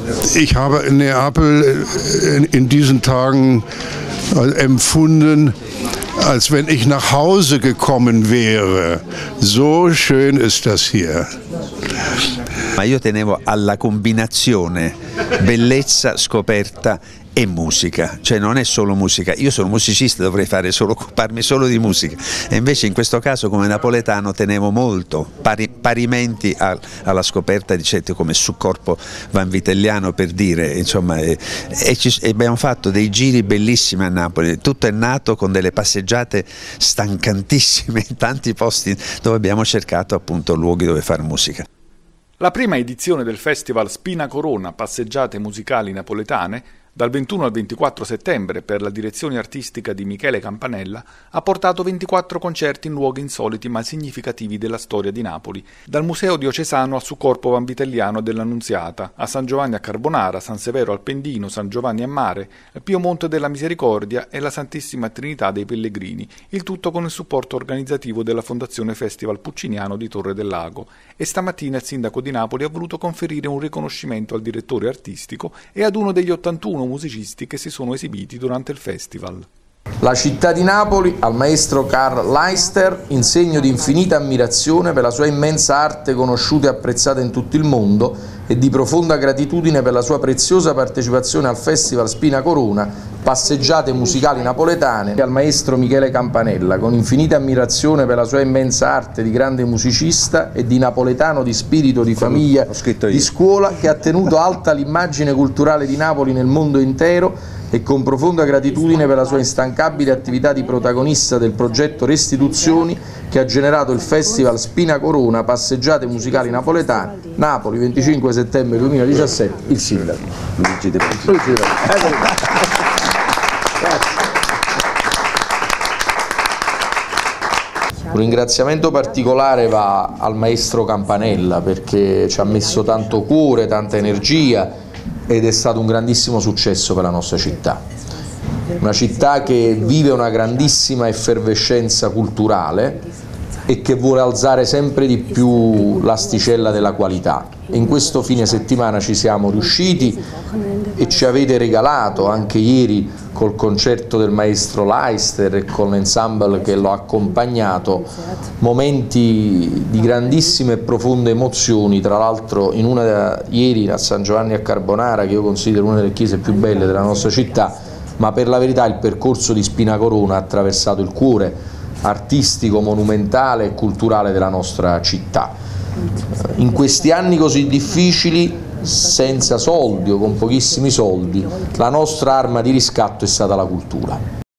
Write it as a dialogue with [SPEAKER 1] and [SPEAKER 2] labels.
[SPEAKER 1] Ich habe Neapel in diesen Tagen empfunden, als wenn ich nach Hause gekommen wäre. So schön ist das hier.
[SPEAKER 2] Ma io tenevo alla combinazione bellezza, scoperta e musica, cioè non è solo musica, io sono musicista, dovrei occuparmi solo di musica, e invece in questo caso come napoletano tenevo molto, parimenti alla scoperta di certi come Su Corpo Vanvitelliano, per dire, insomma, e abbiamo fatto dei giri bellissimi a Napoli, tutto è nato con delle passeggiate stancantissime in tanti posti dove abbiamo cercato appunto luoghi dove fare musica.
[SPEAKER 3] La prima edizione del festival Spina Corona Passeggiate musicali napoletane, dal 21 al 24 settembre per la direzione artistica di Michele Campanella, ha portato 24 concerti in luoghi insoliti ma significativi della storia di Napoli, dal Museo Diocesano a Su Corpo Vanvitelliano dell'Annunziata, a San Giovanni a Carbonara, San Severo al Pendino, San Giovanni a Mare, Pio Monte della Misericordia e la Santissima Trinità dei Pellegrini, il tutto con il supporto organizzativo della Fondazione Festival Pucciniano di Torre del Lago. E stamattina il sindaco di Napoli ha voluto conferire un riconoscimento al direttore artistico e ad uno degli 81 musicisti che si sono esibiti durante il festival.
[SPEAKER 4] La città di Napoli al maestro Karl Leister, in segno di infinita ammirazione per la sua immensa arte conosciuta e apprezzata in tutto il mondo e di profonda gratitudine per la sua preziosa partecipazione al festival Spina Corona Passeggiate musicali napoletane, e al maestro Michele Campanella, con infinita ammirazione per la sua immensa arte di grande musicista e di napoletano di spirito, di famiglia, di scuola, che ha tenuto alta l'immagine culturale di Napoli nel mondo intero, e con profonda gratitudine per la sua instancabile attività di protagonista del progetto Restituzioni, che ha generato il festival Spina Corona Passeggiate musicali napoletane, Napoli, 25 settembre 2017, il sindaco. Luigi De Pizzi. Un ringraziamento particolare va al maestro Campanella, perché ci ha messo tanto cuore, tanta energia, ed è stato un grandissimo successo per la nostra città. Una città che vive una grandissima effervescenza culturale e che vuole alzare sempre di più l'asticella della qualità. In questo fine settimana ci siamo riusciti e ci avete regalato, anche ieri col concerto del maestro Leister e con l'ensemble che lo ha accompagnato, momenti di grandissime e profonde emozioni. Tra l'altro ieri a San Giovanni a Carbonara, che io considero una delle chiese più belle della nostra città, ma per la verità il percorso di Spina Corona ha attraversato il cuore artistico, monumentale e culturale della nostra città. In questi anni così difficili, senza soldi o con pochissimi soldi, la nostra arma di riscatto è stata la cultura.